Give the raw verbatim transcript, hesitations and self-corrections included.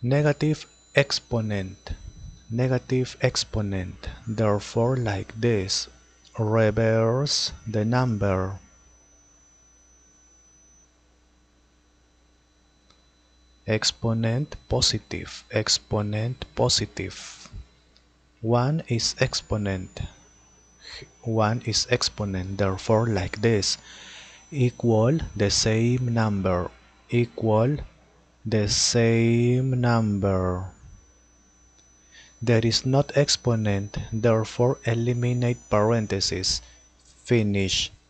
Negative exponent. Negative exponent. Therefore, like this. Reverse the number. Exponent positive. Exponent positive. one is exponent. one is exponent. Therefore, like this. Equal the same number. Equal the same number. There is not exponent, therefore eliminate parentheses. Finish.